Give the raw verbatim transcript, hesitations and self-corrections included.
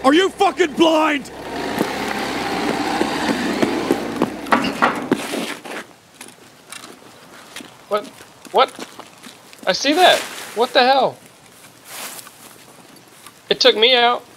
Are you fucking blind? What? What? I see that. What the hell? It took me out.